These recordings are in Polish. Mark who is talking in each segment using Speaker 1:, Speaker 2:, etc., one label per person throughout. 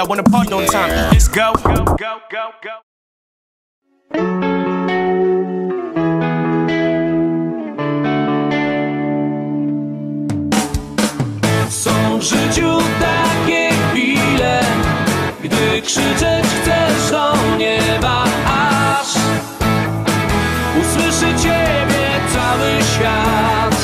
Speaker 1: I wanna party all the time. Let's go.
Speaker 2: Są w życiu takie chwile, gdy krzyczeć chcesz do nieba, aż usłyszy ciebie cały świat.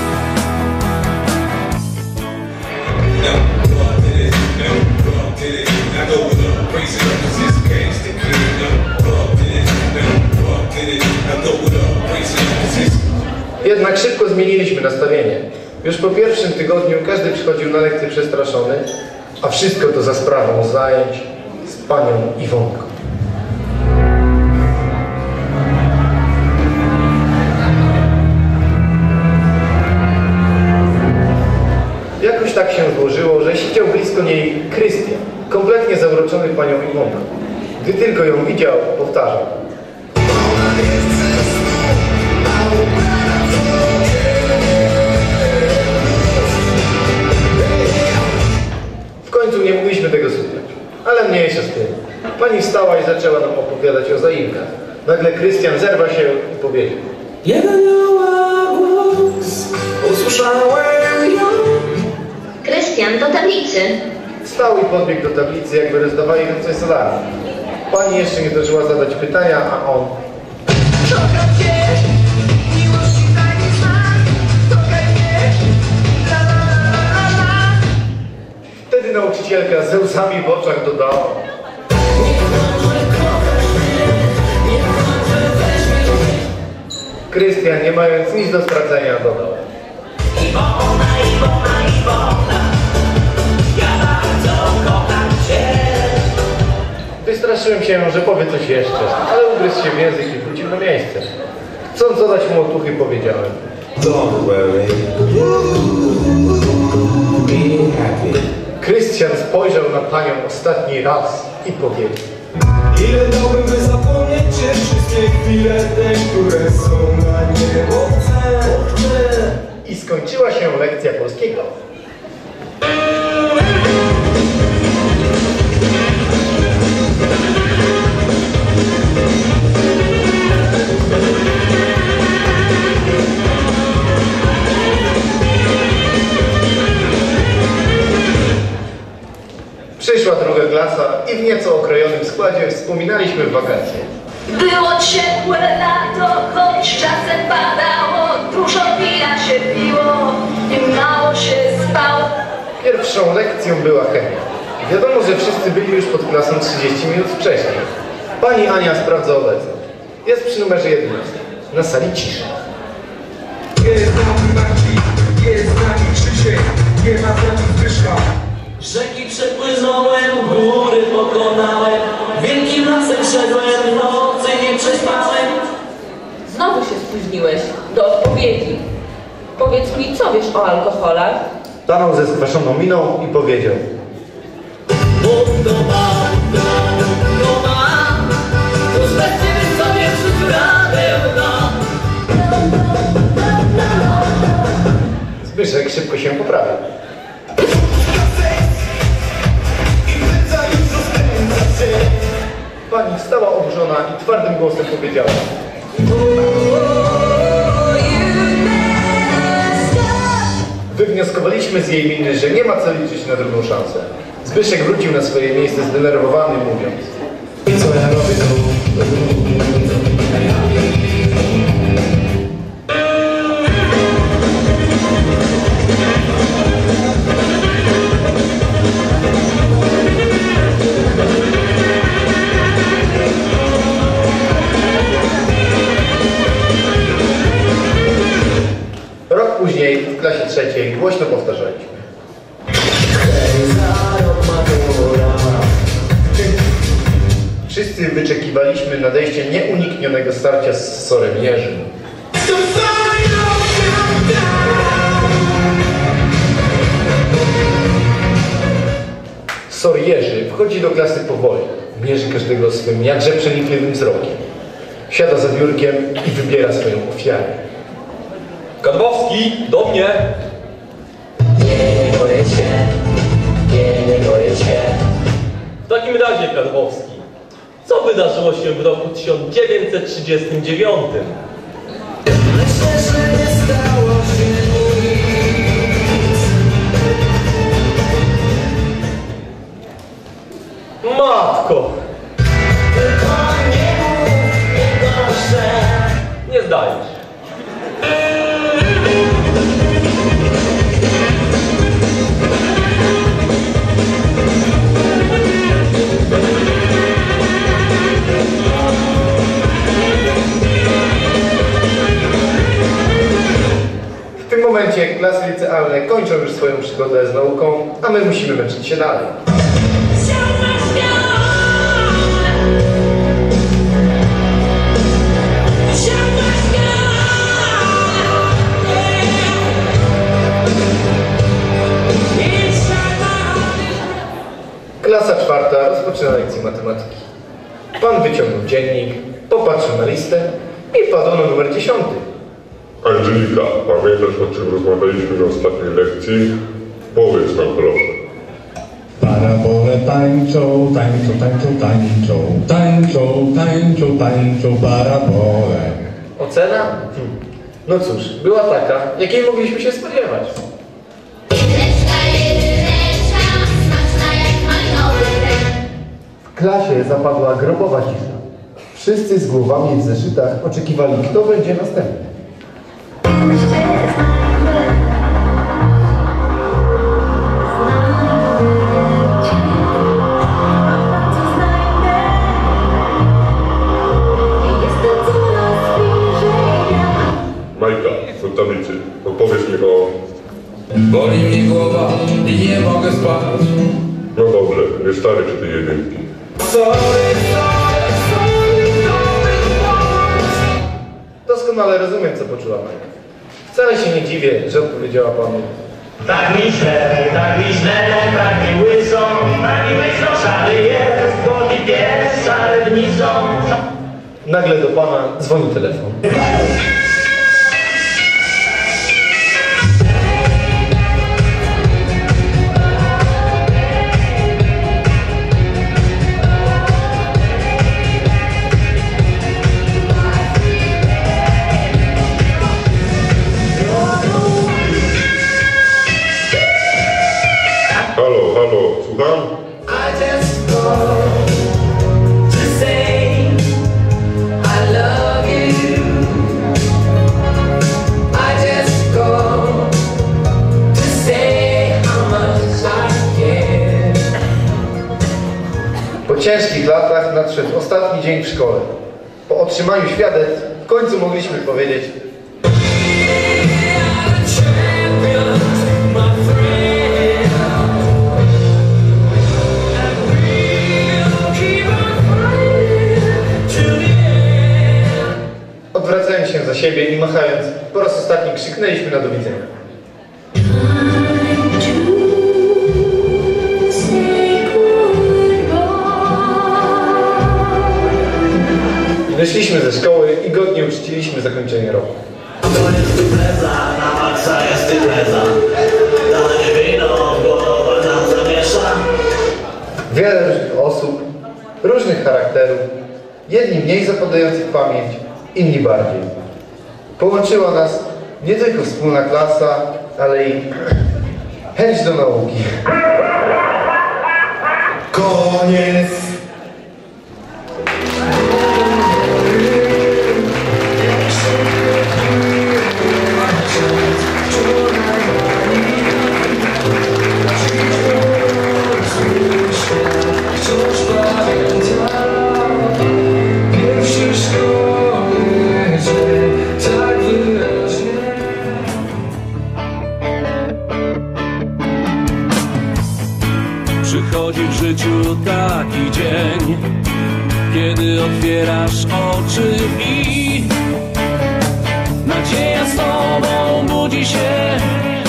Speaker 3: Jednak szybko zmieniliśmy nastawienie. Już po pierwszym tygodniu każdy przychodził na lekcję przestraszony, a wszystko to za sprawą zajęć z panią Iwonką. Jakoś tak się złożyło, że siedział blisko niej Krystian, kompletnie zauroczony panią Iwonką. Gdy tylko ją widział, powtarzał: w końcu nie mogliśmy tego słuchać, ale mniejsza z tym. Pani wstała i zaczęła nam opowiadać o zaimkach. Nagle Krystian zerwał się i powiedział:
Speaker 2: Jeden głos, usłyszałem ją.
Speaker 4: Krystian, do tablicy.
Speaker 3: Wstał i podbiegł do tablicy, jakby rozdawali nam coś za darmo. Pani jeszcze nie zdążyła zadać pytania, a on:
Speaker 5: Kocham cię, miłości tak nie znam, kochaj mnie, la la la la la.
Speaker 3: Wtedy nauczycielka ze łzami w oczach dodała: Krystian, nie mając nic do sprawdzenia, dodał:
Speaker 5: Iwona, ja bardzo kocham cię.
Speaker 3: Wystraszyłem się, że powie coś jeszcze, ale ugryzł się w język i wrócił na miejsce. Chcąc dodać mu otuchy, powiedziałem:
Speaker 6: Don't worry, be happy.
Speaker 3: Krystian spojrzał na panią ostatni raz i powiedział:
Speaker 6: Ile dałbym, by zapomnieć cię, wszystkie chwile te, które są na niebo chcę.
Speaker 3: I skończyła się lekcja polskiego. Przyszła druga klasa i w nieco okrojonym składzie wspominaliśmy wakacje.
Speaker 5: Było ciepłe lato, choć czasem padało, dużo wina się piło i mało się spało.
Speaker 3: Pierwszą lekcją była chemia. Wiadomo, że wszyscy byli już pod klasą 30 minut wcześniej. Pani Ania sprawdza obecność. Jest przy numerze 11. Na sali cisza.
Speaker 6: Jest z nami Marcin, jest z nami Krzysiek, nie ma z nami Zbyszka.
Speaker 2: Rzeki przepłynąłem, góry pokonałem, wielkim lasem szedłem, nocy nie przespałem.
Speaker 7: Znowu się spóźniłeś do odpowiedzi. Powiedz mi, co wiesz o alkoholach?
Speaker 3: Stanął ze skwaszoną miną i powiedział:
Speaker 2: To specjalnie sobie przyprawię dam.
Speaker 3: Zbyszek szybko się poprawił. Pani wstała oburzona i twardym głosem powiedziała: Wywnioskowaliśmy z jej miny, że nie ma co liczyć na drugą szansę. Zbyszek wrócił na swoje miejsce zdenerwowany, mówiąc:
Speaker 6: I co ja robię tu?
Speaker 3: Rok później, w klasie trzeciej, głośno powtarzaliśmy: Wszyscy wyczekiwaliśmy nadejścia nieuniknionego starcia z sorem Jerzym. Sor Jerzy wchodzi do klasy powoli. Mierzy każdego swym jakże przenikliwym wzrokiem. Siada za biurkiem i wybiera swoją ofiarę.
Speaker 8: Kadłowski, do mnie!
Speaker 5: Nie boję cię, nie boję cię.
Speaker 8: Kadłowski. Co wydarzyło się w roku 1939?
Speaker 6: Myślę, że nie stało się nic.
Speaker 8: Matko!
Speaker 2: Tylko nie mów, nie proszę.
Speaker 8: Nie zdajesz.
Speaker 3: W tym momencie klasy licealne kończą już swoją przygodę z nauką, a my musimy męczyć się dalej. Klasa czwarta rozpoczyna lekcję matematyki. Pan wyciągnął dziennik, popatrzył na listę i wpadł na numer 10.
Speaker 9: Angelika, pamiętasz, o czym rozmawialiśmy na ostatniej lekcji? Powiedz nam proszę.
Speaker 10: Parabole tańczą, tańczą, tańczą, tańczą, tańczą, tańczą, tańczą, parabole.
Speaker 3: Ocena? No cóż, była taka, jakiej mogliśmy się spodziewać. W klasie zapadła grobowa cisza. Wszyscy z głowami w zeszytach oczekiwali, kto będzie następny.
Speaker 9: Majka, do tablicy, opowiedz mi o...
Speaker 6: Boli mnie głowa i nie mogę spać.
Speaker 9: No dobrze, nie starczy tej jedynki.
Speaker 3: Doskonale rozumiem, co poczuła Majka. Wcale się nie dziwię, że odpowiedziała panu.
Speaker 2: Tak mi źle, tak mi łyso, szary jest, goli pies, szarewnicą.
Speaker 3: Nagle do pana dzwoni telefon.
Speaker 9: Halo, halo, słucham?
Speaker 6: I just called to say I love you. I just called to say how much I care.
Speaker 3: Po ciężkich latach nadszedł ostatni dzień w szkole. Po otrzymaniu świadectw w końcu mogliśmy powiedzieć: odwracając się za siebie i machając, po raz ostatni krzyknęliśmy na do widzenia. Wyszliśmy ze szkoły i godnie uczciliśmy zakończenie roku.
Speaker 2: To jest impreza, na maksa jest impreza. Dane wino, głowę nam zamiesza.
Speaker 3: Wiele różnych osób, różnych charakterów, jedni mniej zapadających w pamięć, inni bardziej. Połączyła nas nie tylko wspólna klasa, ale i chęć do nauki.
Speaker 6: Koniec.
Speaker 1: Przychodzi w życiu taki dzień, kiedy otwierasz oczy i nadzieja z tobą budzi się.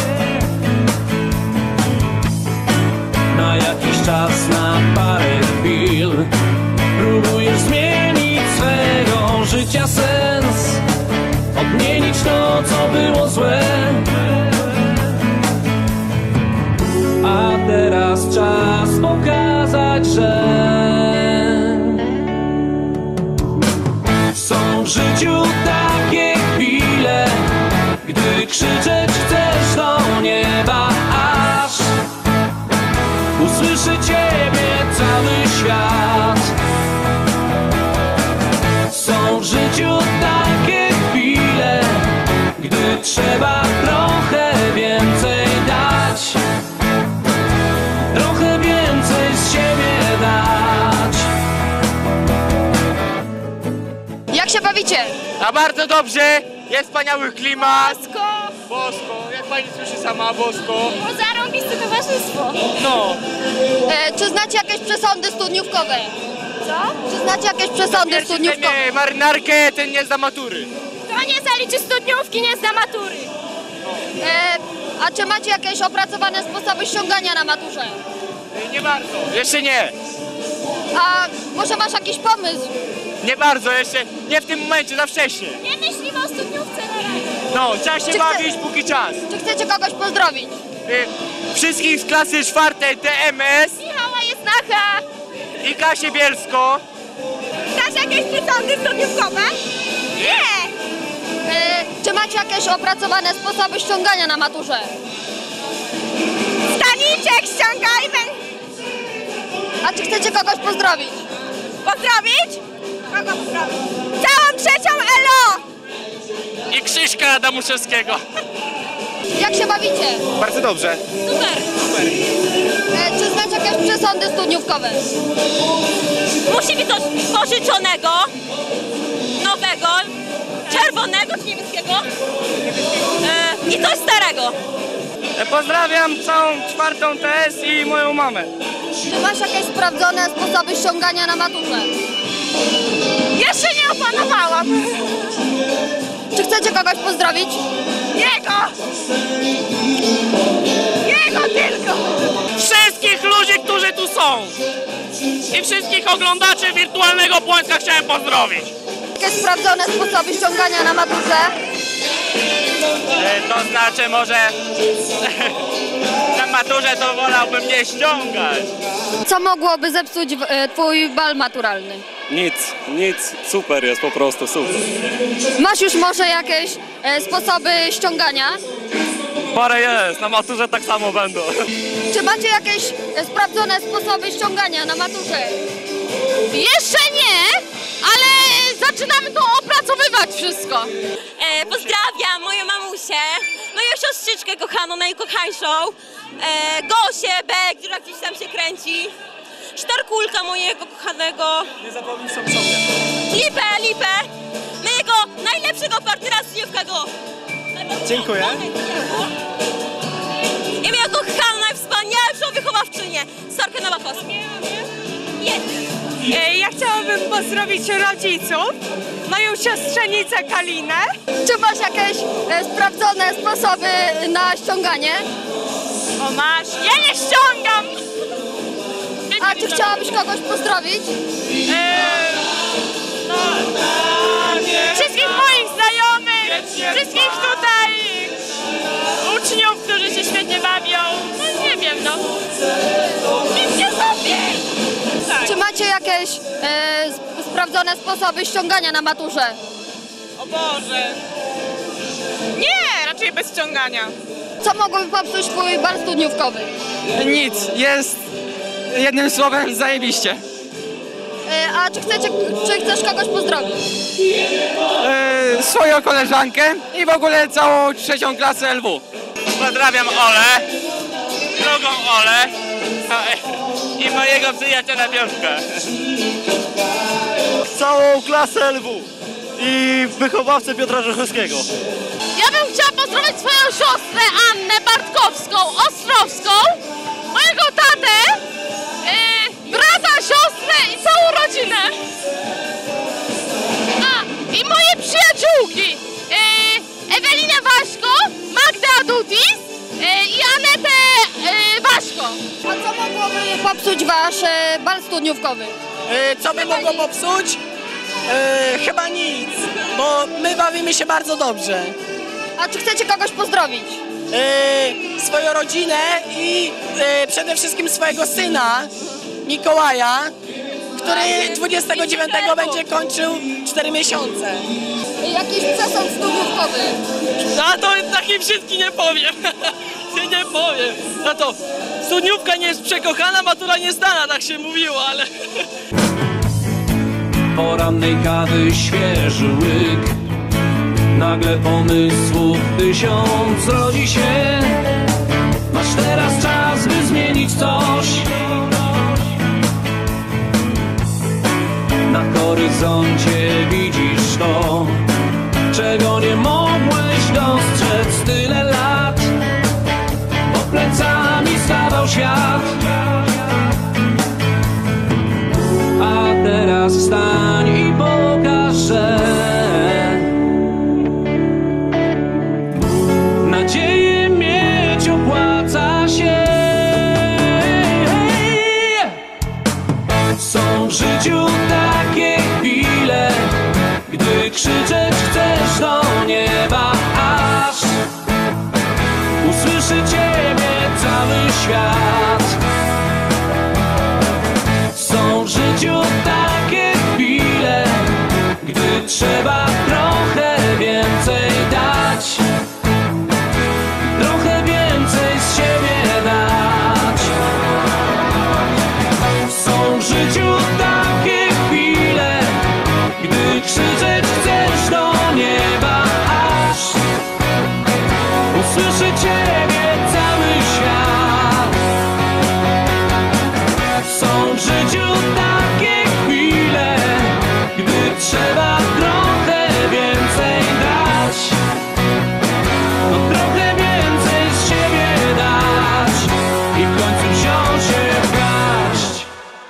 Speaker 1: Na jakiś czas, na parę chwil próbujesz zmienić swego życia sens, odmienić to, co było złe. A teraz czas pokazać, że życiu takie chwile, gdy krzyczeć chcesz do nieba, aż usłyszy ciebie cały świat. Są w życiu takie chwile, gdy trzeba trochę więcej dać, trochę więcej z siebie dać.
Speaker 11: Jak się bawicie?
Speaker 12: A bardzo dobrze, jest wspaniały klimat. Bosko, jak pani słyszy sama, bosko.
Speaker 11: No zarąbiste towarzystwo.
Speaker 12: No.
Speaker 11: Czy znacie jakieś przesądy studniówkowe? Co? Czy znacie jakieś przesądy studniówkowe?
Speaker 12: Nie, marynarkę, ten nie zda matury.
Speaker 11: To nie zaliczy studniówki, nie zda matury. A czy macie jakieś opracowane sposoby ściągania na maturze?
Speaker 12: Nie bardzo. Jeszcze nie.
Speaker 11: A może masz jakiś pomysł?
Speaker 12: Nie bardzo, jeszcze nie w tym momencie, za wcześnie.
Speaker 11: Nie myślimy o studniówce na razie.
Speaker 12: No, trzeba się bawić póki czas.
Speaker 11: Czy chcecie kogoś pozdrowić?
Speaker 12: Wszystkich z klasy 4 TMS.
Speaker 11: Michała Jesnacha.
Speaker 12: I Kasię Bielsko.
Speaker 11: Znasz jakieś przesądy studniówkowe? Nie. Czy macie jakieś opracowane sposoby ściągania na maturze? Staniczek ściągajmy! A czy chcecie kogoś pozdrowić? Pozdrowić? Kogo pozdrowić? Całą trzecią ELO!
Speaker 12: I Krzyśka Adamuszewskiego.
Speaker 11: Jak się bawicie?
Speaker 12: Bardzo dobrze.
Speaker 11: Super! Czy znacie jakieś przesądy studniówkowe?
Speaker 13: Musi być coś pożyczonego, nowego, czerwonego czy niebieskiego i coś starego.
Speaker 12: Pozdrawiam całą 4 TS i moją mamę.
Speaker 11: Czy masz jakieś sprawdzone sposoby ściągania na maturze? Jeszcze nie opanowałam. Czy chcecie kogoś pozdrowić? Jego! Jego tylko!
Speaker 12: Wszystkich ludzi, którzy tu są. I wszystkich oglądaczy wirtualnego Płońska chciałem pozdrowić.
Speaker 11: Jakieś sprawdzone sposoby ściągania na maturze?
Speaker 12: To znaczy może na maturze to wolałbym nie ściągać.
Speaker 11: Co mogłoby zepsuć twój bal maturalny?
Speaker 14: Nic, super jest, po prostu super.
Speaker 11: Masz już może jakieś sposoby ściągania?
Speaker 14: Parę jest, na maturze tak samo będą.
Speaker 11: Czy macie jakieś sprawdzone sposoby ściągania na maturze? Jeszcze nie, ale zaczynamy to opracowywać wszystko.
Speaker 13: Pozdrawiam moją mamusię, moją siostrzyczkę kochaną, najkochańszą, Gosię, B, która gdzieś tam się kręci, Sztarkulka mojego kochanego.
Speaker 14: Nie zapomnij sobie.
Speaker 13: Lipę, mojego najlepszego partnera studniówkowego.
Speaker 14: Dziękuję.
Speaker 13: I moją kochaną, najwspanialszą wychowawczynię, Sorkę Nowakowską.
Speaker 15: Ja chciałabym pozdrowić rodziców, moją siostrzenicę Kalinę.
Speaker 11: Czy masz jakieś sprawdzone sposoby na ściąganie?
Speaker 15: O masz, ja nie ściągam!
Speaker 11: A czy chciałabyś kogoś pozdrowić?
Speaker 15: Wszystkich moich znajomych, wszystkich tutaj uczniów, którzy się świetnie bawią. No nie wiem, no. Idźcie sobie!
Speaker 11: Czy macie jakieś sprawdzone sposoby ściągania na maturze?
Speaker 15: O Boże! Nie, raczej bez ściągania.
Speaker 11: Co mogłoby popsuć twój bal studniówkowy?
Speaker 12: Nic, jest jednym słowem zajebiście.
Speaker 11: A czy chcesz kogoś pozdrowić?
Speaker 12: Swoją koleżankę i w ogóle całą 3. klasę LW. Pozdrawiam Olę, drugą Olę i mojego przyjaciela Piotrka.
Speaker 14: Całą klasę LW i wychowawcę Piotra Rzechowskiego.
Speaker 11: Ja bym chciała pozdrowić swoją siostrę Annę Bartkowską, Ostrowską, mojego tatę, brata, siostrę i całą rodzinę. I moje przyjaciółki, Ewelinę Waśko, Magdę Adutis i Anetę Waśko. A co mogłoby popsuć wasz bal studniówkowy?
Speaker 16: Co by mogło popsuć? Chyba nic, bo my bawimy się bardzo dobrze.
Speaker 11: A czy chcecie kogoś pozdrowić?
Speaker 16: Swoją rodzinę i przede wszystkim swojego syna, Mikołaja, który 29 będzie kończył 4 miesiące.
Speaker 11: Jakiś przesąd studniówkowy.
Speaker 14: A to takiej brzydki nie powiem. Nie powiem. No to studniówka nie jest przekochana, matura nie zdana, tak się mówiło, ale...
Speaker 1: Porannej kawy świeży łyk, nagle pomysłów 1000 rodzi się. Masz teraz czas, by zmienić coś. Na horyzoncie widzisz to, czego nie mogłeś dostrzec tyle lat. Pod plecami stawał świat, a teraz wstań i pokaż, że nadzieję mieć opłaca się. Są w życiu takie chwile, gdy krzyczeć chcesz do nieba, aż usłyszy ciebie cały świat. Są w życiu takie chwile, gdy trzeba trochę więcej dać, trochę więcej z siebie dać. Są w życiu takie chwile, gdy krzyczeć chcesz do nieba, aż usłyszy ciebie cały świat. Są w życiu takie chwile, gdy trzeba trochę więcej dać, no trochę więcej z siebie dać i w końcu wziąć się w garść.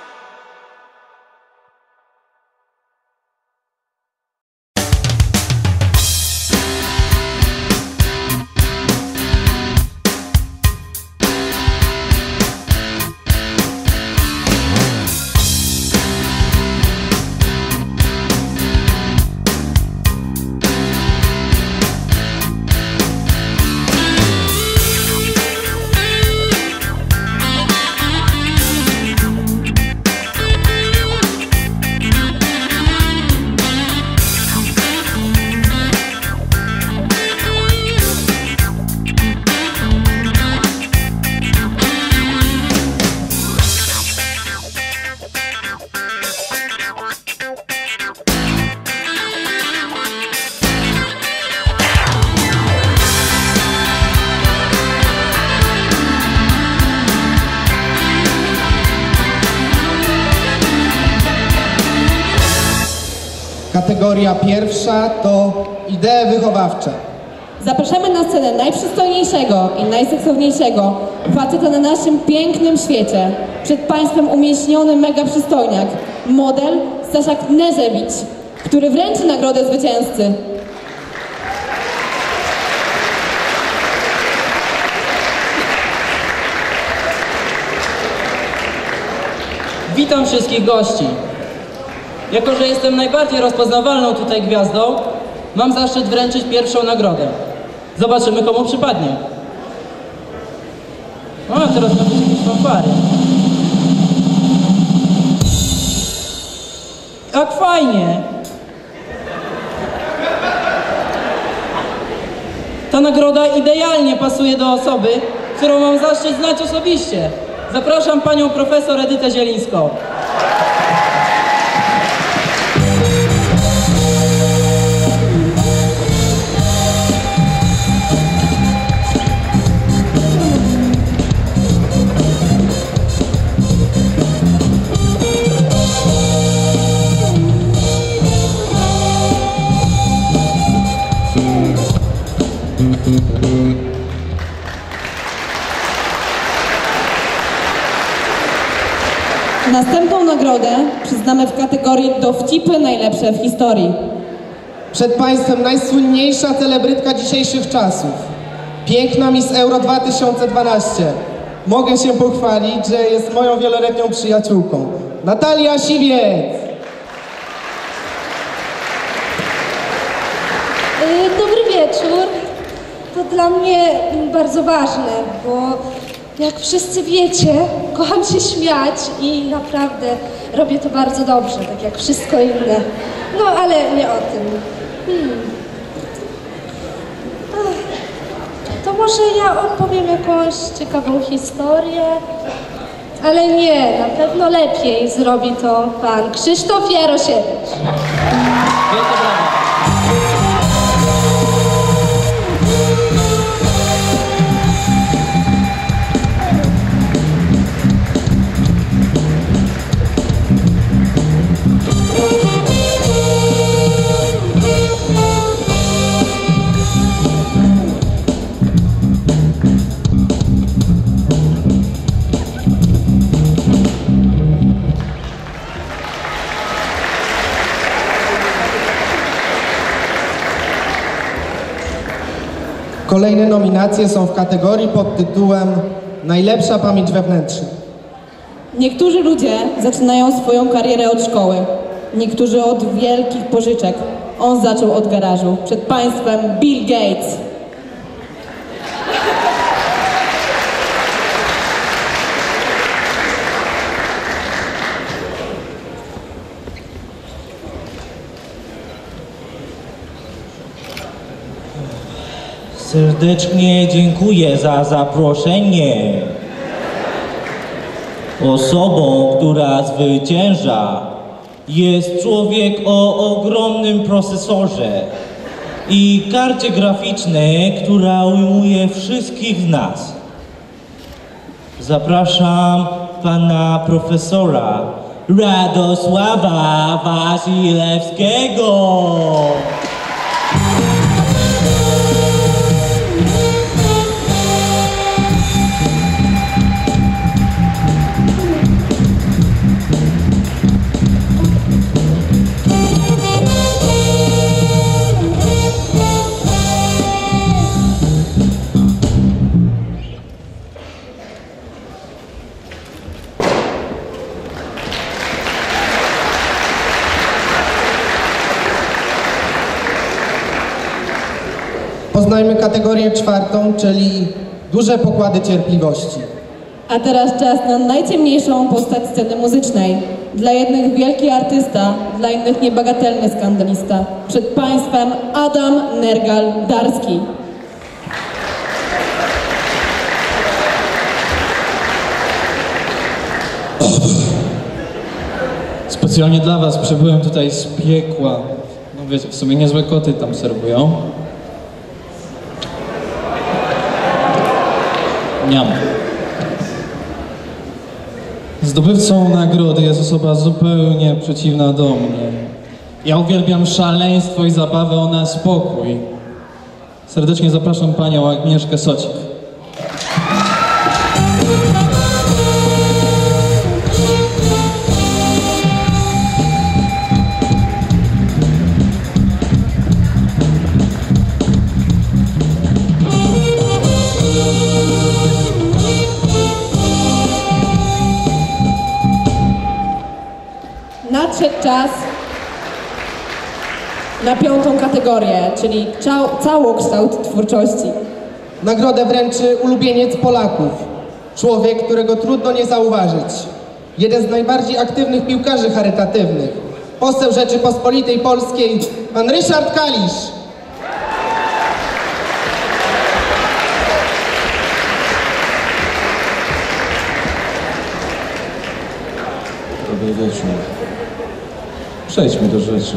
Speaker 17: Kategoria pierwsza to idee wychowawcze.
Speaker 18: Zapraszamy na scenę najprzystojniejszego i najseksowniejszego faceta na naszym pięknym świecie. Przed Państwem umieśniony mega przystojniak, model Staszak Nezewicz, który wręczy nagrodę zwycięzcy.
Speaker 19: Witam wszystkich gości. Jako że jestem najbardziej rozpoznawalną tutaj gwiazdą, mam zaszczyt wręczyć pierwszą nagrodę. Zobaczymy, komu przypadnie. O, teraz mamy jakieś fanfary. Jak fajnie! Ta nagroda idealnie pasuje do osoby, którą mam zaszczyt znać osobiście. Zapraszam panią profesor Edytę Zielińską.
Speaker 18: Następną nagrodę przyznamy w kategorii dowcipy najlepsze w historii.
Speaker 17: Przed Państwem najsłynniejsza celebrytka dzisiejszych czasów. Piękna Miss Euro 2012. Mogę się pochwalić, że jest moją wieloletnią przyjaciółką. Natalia Siwiec.
Speaker 20: Dobry wieczór. To dla mnie bardzo ważne, bo Jak wszyscy wiecie, kocham się śmiać i naprawdę robię to bardzo dobrze, tak jak wszystko inne. No, ale nie o tym. To może ja opowiem jakąś ciekawą historię, ale nie, na pewno lepiej zrobi to pan Krzysztof Jarosiewicz.
Speaker 17: Kolejne nominacje są w kategorii pod tytułem Najlepsza pamięć wewnętrzna.
Speaker 18: Niektórzy ludzie zaczynają swoją karierę od szkoły, niektórzy od wielkich pożyczek. On zaczął od garażu. Przed państwem Bill Gates.
Speaker 21: Serdecznie dziękuję za zaproszenie. Osobą, która zwycięża, jest człowiek o ogromnym procesorze i karcie graficznej, która ujmuje wszystkich nas. Zapraszam pana profesora Radosława Wasilewskiego.
Speaker 17: Poznajmy kategorię czwartą, czyli duże pokłady cierpliwości.
Speaker 18: A teraz czas na najciemniejszą postać sceny muzycznej. Dla jednych wielki artysta, dla innych niebagatelny skandalista. Przed państwem Adam Nergal-Darski.
Speaker 22: Specjalnie dla was przybyłem tutaj z piekła. No wiecie, w sumie niezłe koty tam serwują. Niam. Zdobywcą nagrody jest osoba zupełnie przeciwna do mnie. Ja uwielbiam szaleństwo i zabawę, ona spokój. Serdecznie zapraszam panią Agnieszkę Socik.
Speaker 18: Nadszedł czas na piątą kategorię, czyli całokształt twórczości.
Speaker 17: Nagrodę wręczy ulubieniec Polaków. Człowiek, którego trudno nie zauważyć. Jeden z najbardziej aktywnych piłkarzy charytatywnych. Poseł Rzeczypospolitej Polskiej, pan Ryszard Kalisz.
Speaker 23: Dobry wieczór. Przejdźmy do rzeczy.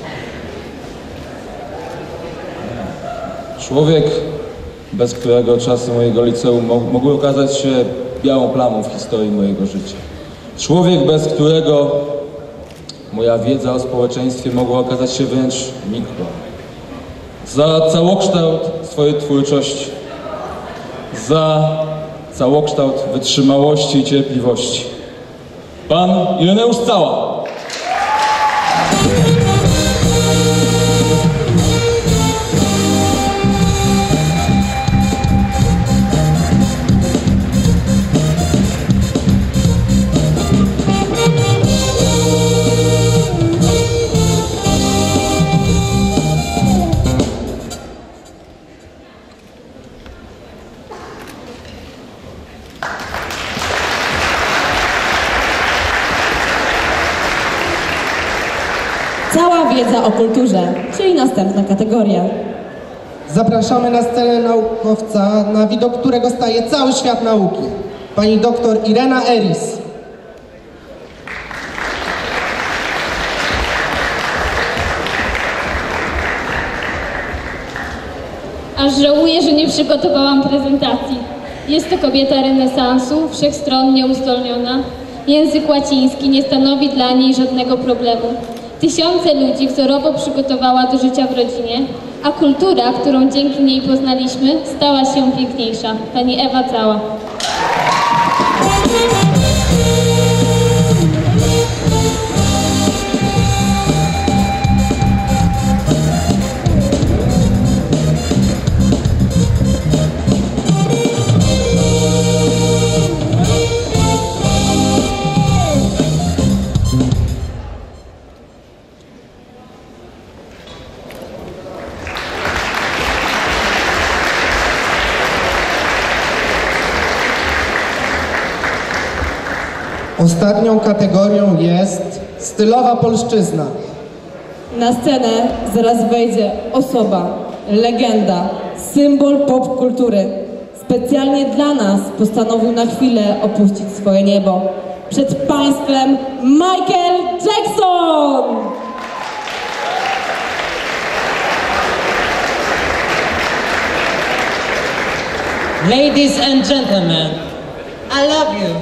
Speaker 23: Człowiek, bez którego czasy mojego liceum mogły okazać się białą plamą w historii mojego życia. Człowiek, bez którego moja wiedza o społeczeństwie mogła okazać się wręcz nikłą. Za całokształt swojej twórczości, za całokształt wytrzymałości i cierpliwości. Pan Ireneusz Cała.
Speaker 18: wiedza o kulturze, czyli następna kategoria.
Speaker 17: Zapraszamy na scenę naukowca, na widok którego staje cały świat nauki. Pani doktor Irena Eris.
Speaker 4: Aż żałuję, że nie przygotowałam prezentacji. Jest to kobieta renesansu, wszechstronnie uzdolniona. Język łaciński nie stanowi dla niej żadnego problemu. Tysiące ludzi wzorowo przygotowała do życia w rodzinie, a kultura, którą dzięki niej poznaliśmy, stała się piękniejsza. Pani Ewa Cała.
Speaker 17: Ostatnią kategorią jest stylowa polszczyzna.
Speaker 18: Na scenę zaraz wejdzie osoba, legenda, symbol popkultury. Specjalnie dla nas postanowił na chwilę opuścić swoje niebo. Przed Państwem Michael Jackson!
Speaker 5: Ladies and gentlemen, I love you.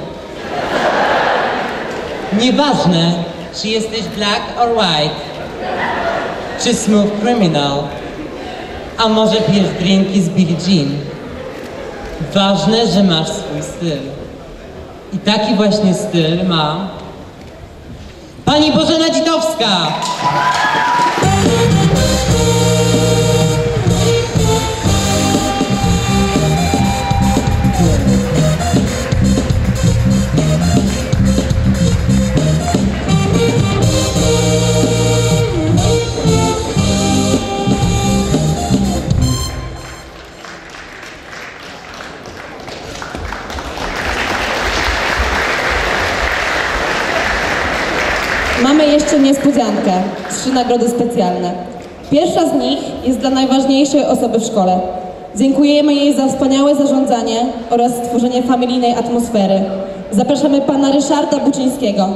Speaker 5: Nieważne, czy jesteś black or white, czy smooth criminal, a może pijesz drinki z Billie Jean. Ważne, że masz swój styl. I taki właśnie styl ma pani Bożena Dzidowska.
Speaker 18: Mamy jeszcze niespodziankę. 3 nagrody specjalne. Pierwsza z nich jest dla najważniejszej osoby w szkole. Dziękujemy jej za wspaniałe zarządzanie oraz stworzenie familijnej atmosfery. Zapraszamy pana Ryszarda Buczyńskiego.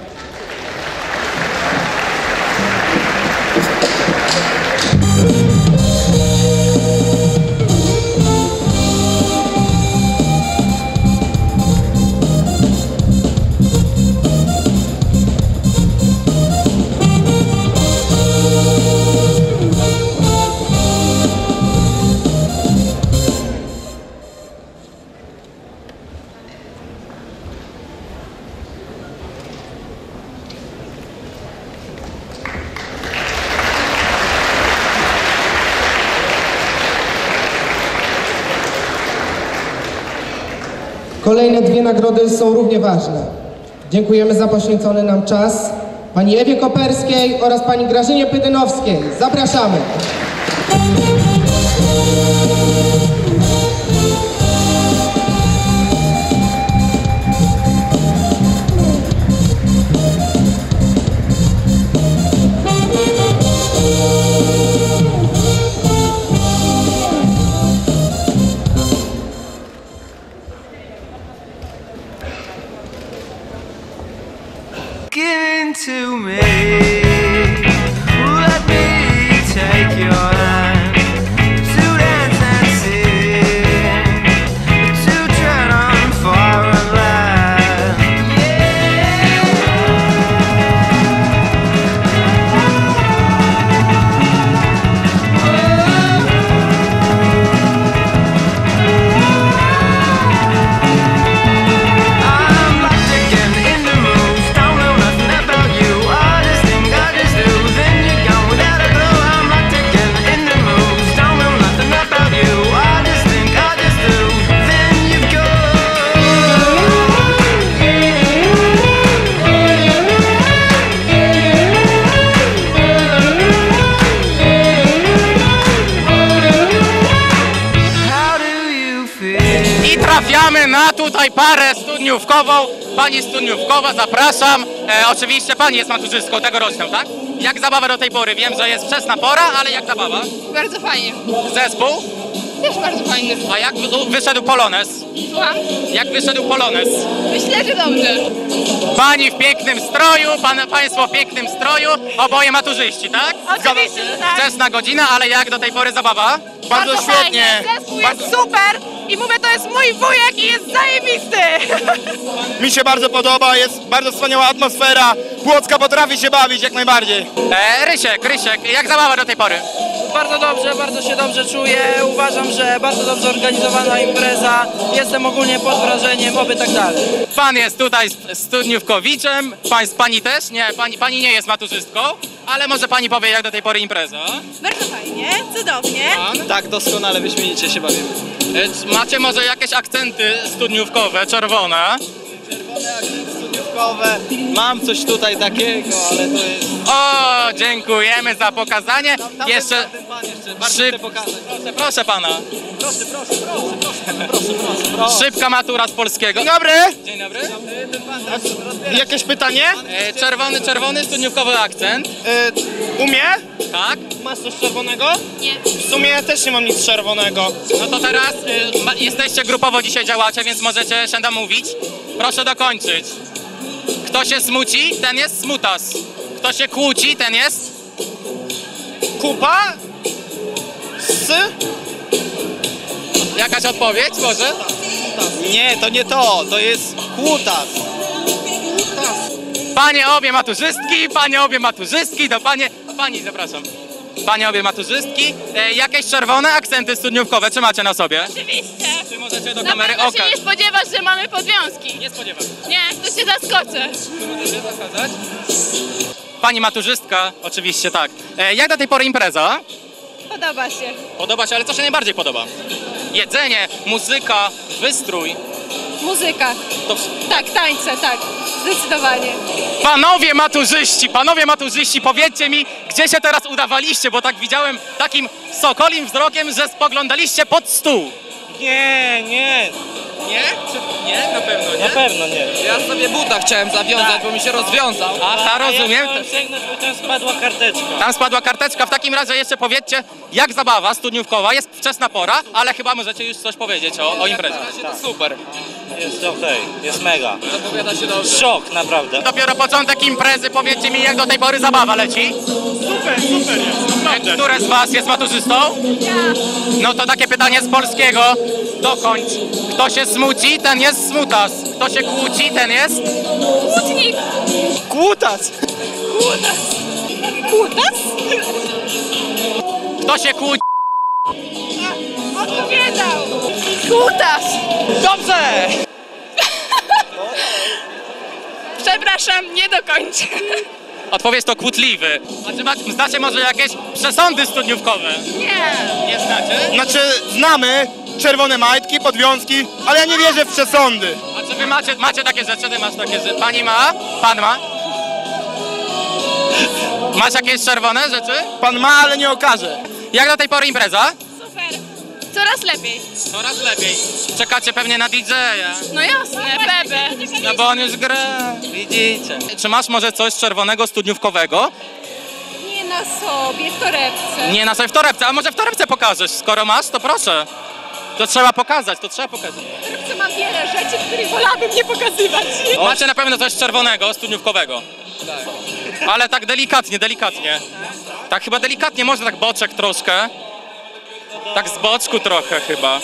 Speaker 17: Kolejne 2 nagrody są równie ważne. Dziękujemy za poświęcony nam czas pani Ewie Koperskiej oraz pani Grażynie Pydynowskiej. Zapraszamy.
Speaker 6: To me, let me take your hand to dance and sing, to tread on foreign land. I'm locked again in the mood, don't know nothing about you. I just think I just do. Then you're gone without a clue. I'm locked again in the mood, don't know nothing about you. I just think I just do. Then you've gone. How do you feel?
Speaker 12: I trafiamy na tutaj parę studniówkową. Pani studniówkowa, zapraszam. Oczywiście pani jest maturzystką tegoroczną, tak? Jak zabawa do tej pory? Wiem, że jest wczesna pora, ale jak zabawa?
Speaker 15: Bardzo fajnie.
Speaker 12: Zespół?
Speaker 15: Też bardzo fajny.
Speaker 12: A jak wyszedł polonez?
Speaker 15: Słucham?
Speaker 12: Jak wyszedł polonez?
Speaker 15: Myślę, że dobrze.
Speaker 12: Pani w pięknym stroju, państwo w pięknym stroju, oboje maturzyści, tak?
Speaker 15: Oczywiście, że tak.
Speaker 12: Wczesna godzina, ale jak do tej pory zabawa?
Speaker 15: Bardzo świetnie. Zespół jest super i mówię, to jest mój wujek i jest zajebisty.
Speaker 7: Mi się bardzo podoba, jest bardzo wspaniała atmosfera. Płocka potrafi się bawić jak najbardziej.
Speaker 12: Rysiek, jak zabawa do tej pory?
Speaker 14: Bardzo dobrze, bardzo się dobrze czuję. Uważam, że bardzo dobrze organizowana impreza. Jestem ogólnie pod wrażeniem, oby tak dalej.
Speaker 12: Pan jest tutaj studniówkowiczem, pani też? Nie, pani nie jest maturzystką, ale może pani powie, jak do tej pory impreza?
Speaker 15: Bardzo fajnie, cudownie.
Speaker 14: Tak, doskonale, wyśmienicie się bawimy.
Speaker 12: Macie może jakieś akcenty studniówkowe, czerwone?
Speaker 14: Czerwone akcenty studniówkowe. Mam coś tutaj takiego, ale to jest...
Speaker 12: O, dziękujemy za pokazanie. Jeszcze
Speaker 14: Ten pan jeszcze bardzo chcę pokazać.
Speaker 12: Proszę pana.
Speaker 14: Proszę.
Speaker 12: Szybka matura z polskiego.
Speaker 7: Dzień dobry.
Speaker 12: Dzień dobry.
Speaker 7: Jakieś pytanie?
Speaker 12: Czerwony studniówkowy akcent.
Speaker 7: Umie?
Speaker 12: Tak.
Speaker 7: Masz coś czerwonego?
Speaker 15: Nie.
Speaker 7: W sumie ja też nie mam nic czerwonego.
Speaker 12: No to teraz jesteście grupowo dzisiaj działacie, więc możecie się namówić. Proszę dokończyć. Kto się smuci, ten jest smutas. Kto się kłóci, ten jest...
Speaker 7: Kupa?
Speaker 12: Jakaś odpowiedź może?
Speaker 7: Nie, to nie to. To jest kłutas.
Speaker 12: Panie obie maturzystki, to pani, zapraszam. Panie obie maturzystki, jakieś czerwone akcenty studniówkowe, czy macie na sobie?
Speaker 15: Oczywiście.
Speaker 12: Czy możecie do
Speaker 15: Na
Speaker 12: kamery
Speaker 15: pewno
Speaker 12: oka?
Speaker 15: się nie spodziewasz, że mamy podwiązki.
Speaker 12: Nie spodziewam.
Speaker 15: Nie, to się zaskoczę.
Speaker 12: Czy możecie zakazać? Pani maturzystka, oczywiście tak. Jak do tej pory impreza?
Speaker 15: Podoba się.
Speaker 12: Podoba się, ale co się najbardziej podoba? Jedzenie, muzyka, wystrój.
Speaker 15: Muzyka.
Speaker 12: To...
Speaker 15: Tak, tańce, tak. Zdecydowanie.
Speaker 12: Panowie maturzyści, powiedzcie mi, gdzie się teraz udawaliście, bo tak widziałem takim sokolim wzrokiem, że spoglądaliście pod stół.
Speaker 14: Nie.
Speaker 12: Nie? Nie? Na pewno nie?
Speaker 14: Na pewno nie. Ja sobie buta chciałem zawiązać, bo mi się rozwiązał.
Speaker 12: Aha, rozumiem.
Speaker 14: Sięgnąć, bo tam spadła karteczka.
Speaker 12: Tam spadła karteczka. W takim razie jeszcze powiedzcie, jak zabawa studniówkowa. Jest wczesna pora, ale chyba możecie już coś powiedzieć o imprezie.
Speaker 14: To super. Jest okej, jest mega.
Speaker 12: Zapowiada się dobrze.
Speaker 14: Szok, naprawdę.
Speaker 12: Dopiero początek imprezy. Powiedzcie mi, jak do tej pory zabawa leci?
Speaker 7: Super jest, naprawdę.
Speaker 12: Które z was jest maturzystą?
Speaker 15: Ja.
Speaker 12: No to takie pytanie z polskiego. Dokończ. Kto się smuci, ten jest smutas. Kto się kłóci, ten jest...
Speaker 15: Kłótnik.
Speaker 7: Kłutas.
Speaker 15: Kłutas?
Speaker 12: Kto się kłóci...
Speaker 15: Odpowiadał. Kutas.
Speaker 12: Dobrze!
Speaker 15: Przepraszam, nie dokończę.
Speaker 12: Odpowiedź to kłótliwy. A czy znacie może jakieś przesądy studniówkowe?
Speaker 15: Nie.
Speaker 12: Nie znacie?
Speaker 7: Znaczy, znamy czerwone majtki, podwiązki, ale ja nie wierzę w przesądy.
Speaker 12: A czy wy macie takie rzeczy? Ty masz takie rzeczy? Pani ma? Pan ma? Masz jakieś czerwone rzeczy?
Speaker 7: Pan ma, ale nie okaże.
Speaker 12: Jak do tej pory impreza?
Speaker 15: Super. Coraz lepiej.
Speaker 12: Coraz lepiej. Czekacie pewnie na DJ-a.
Speaker 15: No jasne, Bebe.
Speaker 12: No bo on już gra. Widzicie. Czy masz może coś czerwonego studniówkowego?
Speaker 15: Nie na sobie, w torebce.
Speaker 12: Nie na sobie w torebce, a może w torebce pokażesz? Skoro masz, to proszę. To trzeba pokazać.
Speaker 15: W torebce mam wiele rzeczy, których wolałabym nie pokazywać.
Speaker 12: Macie na pewno coś czerwonego, studniówkowego. Tak. Ale tak delikatnie. Tak chyba delikatnie, może tak boczek troszkę. Tak z boczku trochę chyba.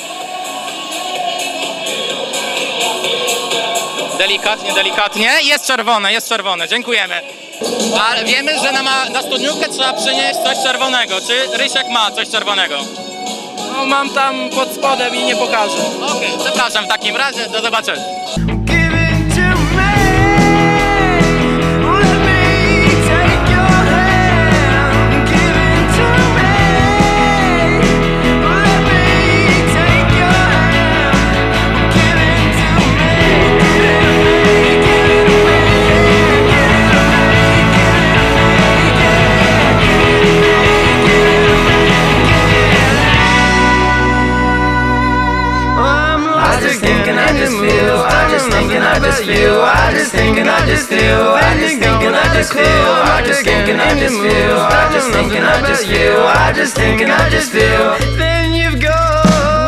Speaker 12: Delikatnie. Jest czerwone, dziękujemy. Ale wiemy, że na studniówkę trzeba przynieść coś czerwonego. Czy Rysiek ma coś czerwonego?
Speaker 14: No mam tam pod spodem i nie pokażę.
Speaker 12: Okej, przepraszam w takim razie, do zobaczenia.
Speaker 6: I just thinking, I just feel just feel, I just think and I just feel, I just think and I just feel, I just think and I just feel. Then you've gone.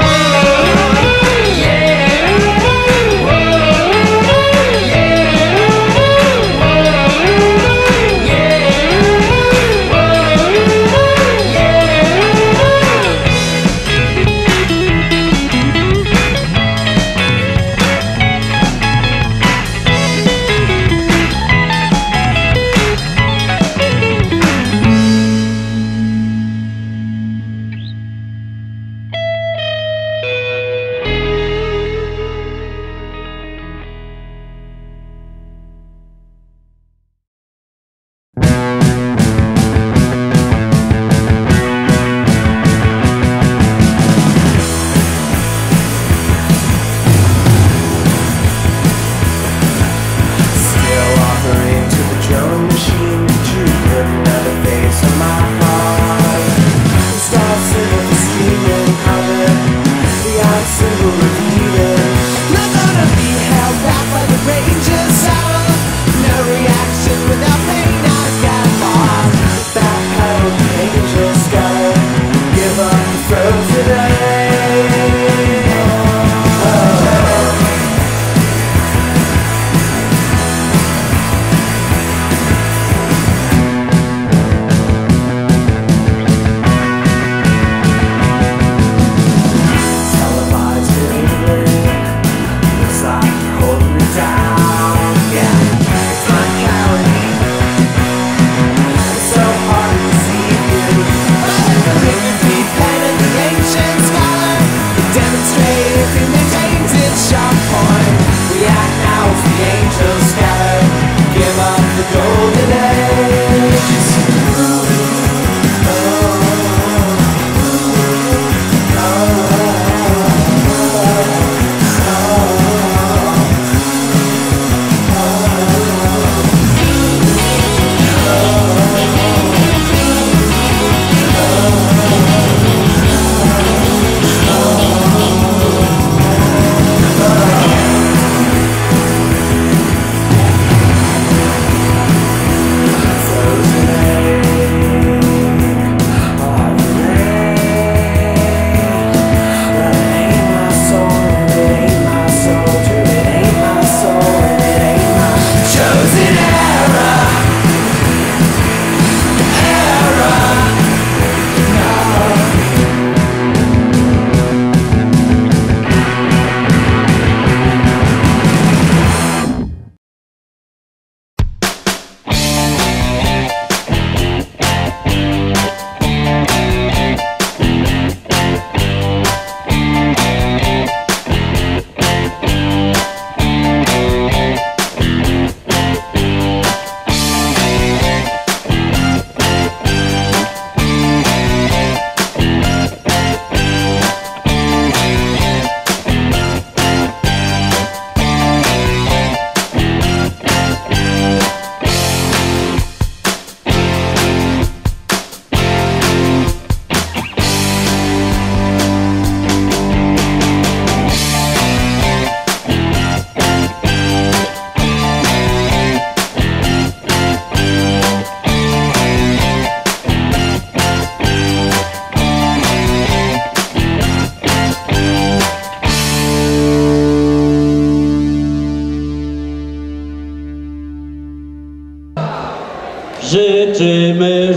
Speaker 21: Życzymy,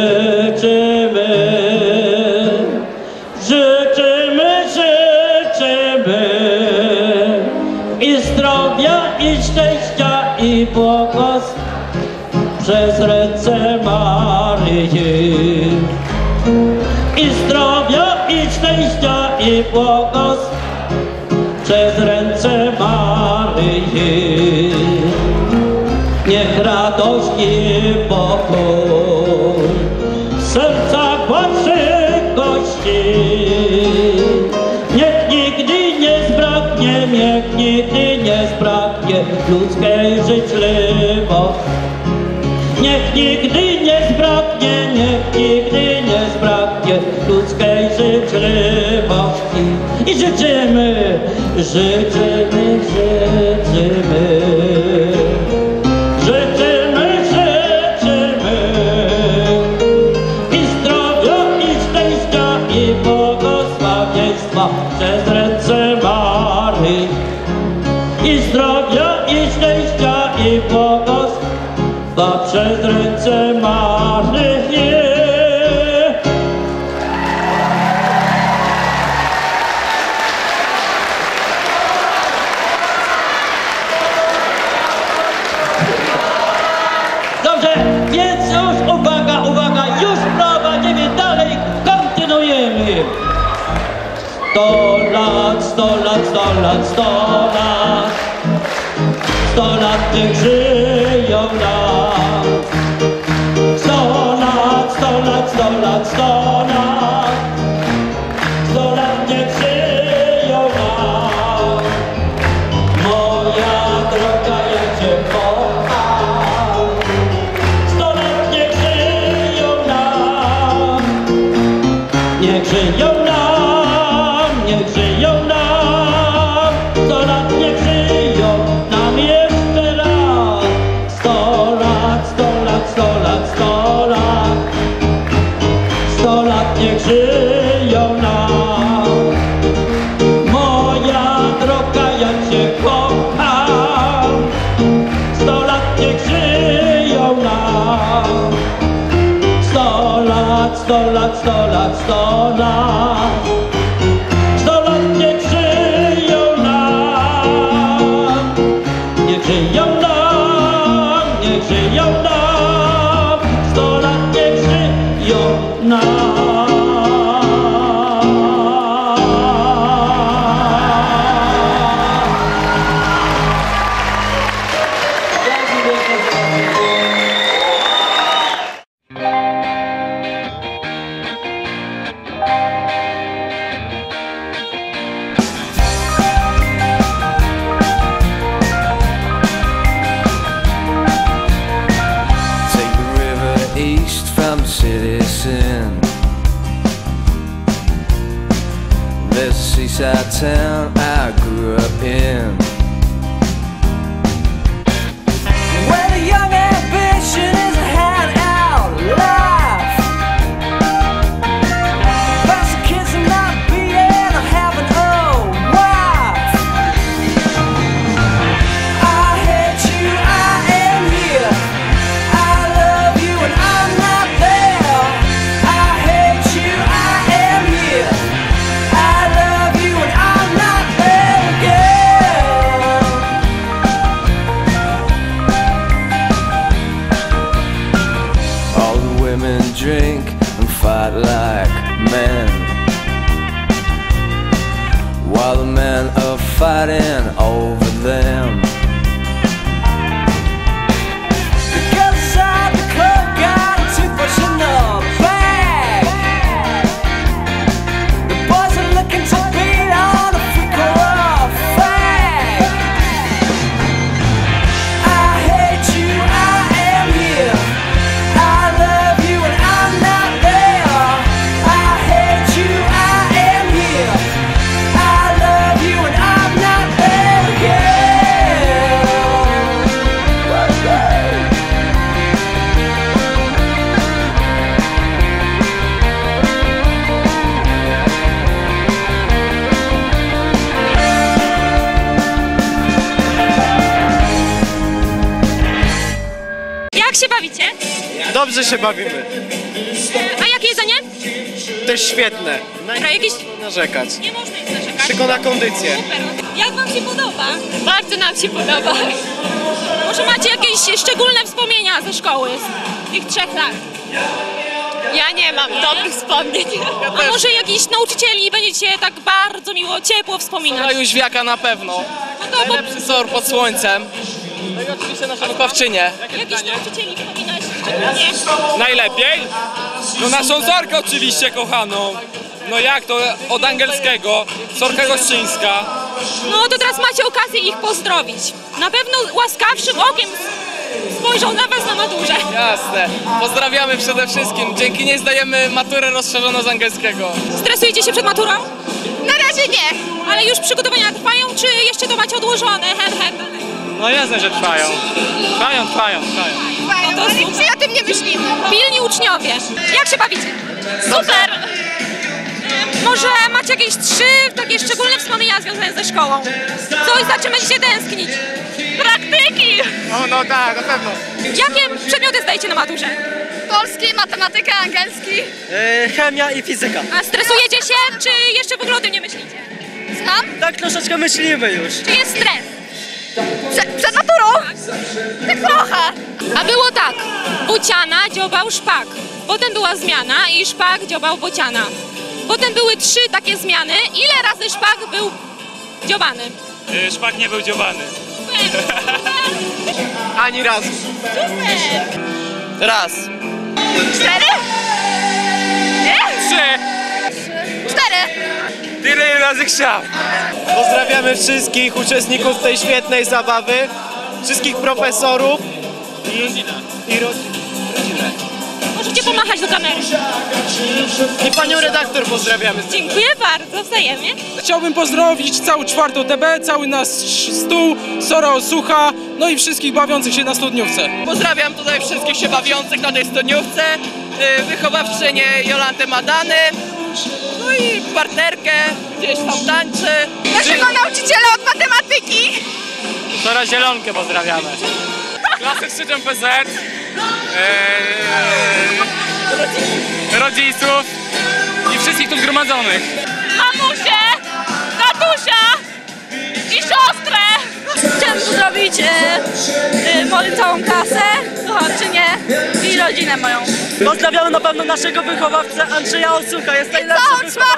Speaker 21: życzymy, życzymy, życzymy i zdrowia, i szczęścia, i błogosławienia przez ręce Maryi. I zdrowia, i szczęścia, i błogosławienia przez ręce Maryi. Niech radość i pokój w sercach waszych gości. Niech nigdy nie zbraknie, niech nigdy nie zbraknie ludzkiej życzliwości. Niech nigdy nie zbraknie, niech nigdy nie zbraknie ludzkiej życzliwości. I życzymy, życzymy, życzymy. Życzymy, życzymy, ma przez ręce Mary. I zdrowia, i szczęścia, i błogosławieństwa przez ręce Mary. Dobrze, więc już uwaga, uwaga, już prowadzimy dalej, kontynuujemy. 100 lat, 100 lat, 100 lat, 100 lat, 100 lat niech żyją nam. 100 lat, 100 lat, 100 lat, 100 lat, 100 lat niech żyją nam. Moja droga, ja cię kocham. 100 lat niech żyją nam. Niech żyją nam, niech żyją nam. 100 lat niech żyją nam jeszcze raz. 100 lat, 100 lat, 100 lat, 100 lat. 100 lat niech żyją nam. Moja droga, ja cię kocham. 100 lat niech żyją nam. 100 lat, 100 lat, 100 lat, 100 lat. 100 lat niech żyją nam. Niech żyją nam, niech żyją nam. 100 lat niech żyją nam.
Speaker 1: Take the river east from the city sin. There's a seaside town I grew up in, where the young ambition is a handout life. Bunch of kids are not being or having a wife. I hate you, I am here. I love you and I'm not there. I hate you, I am here. I love you and I'm not there again. All the women drink and fight like men, while the men are fighting over them. The girls inside the club got a toothbrush in the bag. The boys are looking to beat on a freak or a fag. I hate you, I am here. I love you and I'm not there. I hate you, I am here. I love you and I'm not there again.
Speaker 11: Jak się bawicie?
Speaker 8: Dobrze się bawimy.
Speaker 11: A jakie jedzenie?
Speaker 8: Też świetne.
Speaker 11: Dobra, jakieś...
Speaker 8: Narzekać.
Speaker 11: Nie można nic narzekać.
Speaker 8: Tylko na kondycję.
Speaker 11: Super. Jak wam się podoba? Bardzo nam się podoba. Może macie jakieś szczególne wspomnienia ze szkoły z tych 3 lat? Ja nie mam dobrych wspomnień. A może jakichś nauczycieli będziecie tak bardzo miło, ciepło wspominać?
Speaker 14: No Jóźwiaka na pewno. Najlepszy sor pod słońcem. No i oczywiście naszą wychowczynię.
Speaker 11: Jakichś nauczycieli wspominać szczególnie?
Speaker 12: Najlepiej? No naszą Zorkę oczywiście kochaną. No jak to od angielskiego, Zorka Goszczyńska.
Speaker 11: No to teraz macie okazję ich pozdrowić. Na pewno łaskawszym okiem spojrzą na was na maturze.
Speaker 14: Jasne. Pozdrawiamy przede wszystkim. Dzięki niej zdajemy maturę rozszerzoną z angielskiego.
Speaker 11: Stresujecie się przed maturą? Na razie nie. Ale już przygotowania trwają, czy jeszcze to macie odłożone?
Speaker 12: No jasne, że trwają. Trwają.
Speaker 11: No to super. O tym nie myślimy. Pilni uczniowie. Jak się bawicie? Super. Może macie macie jakieś 3 takie szczególne wspomnienia związane ze szkołą? Coś, za czym będziecie tęsknić? Praktyki!
Speaker 7: No tak, na pewno.
Speaker 11: Jakie przedmioty zdajecie na maturze?
Speaker 15: Polski, matematyka, angielski.
Speaker 14: Chemia i fizyka.
Speaker 11: A stresujecie się, czy jeszcze w ogóle o tym nie myślicie?
Speaker 15: Słucham?
Speaker 14: Tak troszeczkę myślimy już.
Speaker 11: Czy jest stres?
Speaker 15: Przed maturą? Tak trochę.
Speaker 11: A było tak, Bociana dziobał Szpak. Potem była zmiana i Szpak dziobał Bociana. Potem były 3 takie zmiany. Ile razy Szpak był dziobany?
Speaker 12: Szpak nie był dziobany.
Speaker 8: Ani razu. Raz.
Speaker 15: 4? Nie?
Speaker 12: 3.
Speaker 15: 4.
Speaker 8: Tyle razy chciał. Pozdrawiamy wszystkich uczestników tej świetnej zabawy, wszystkich profesorów i rodzinę.
Speaker 11: Możecie pomachać do kamery.
Speaker 8: I panią redaktor pozdrawiamy.
Speaker 11: Dziękuję bardzo, wzajemnie.
Speaker 14: Chciałbym pozdrowić całą 4. TB, cały nasz stół, Sora Osucha, no i wszystkich bawiących się na studniówce. Pozdrawiam tutaj wszystkich się bawiących na tej studniówce, wychowawczynię Jolantę Madany, no i partnerkę, gdzieś tam tańczy.
Speaker 15: Naszego nauczyciela od matematyki.
Speaker 12: Sora Zielonkę pozdrawiamy. Klasę 3 PZ. Rodziców i wszystkich tu zgromadzonych.
Speaker 15: Mamusię, tatusia i siostrę. Chciałam pozdrowić moją całą klasę, wychowawczynię i rodzinę moją.
Speaker 14: Pozdrawiamy na pewno naszego wychowawcę Andrzeja Osucha, jest najlepszy wychowawca.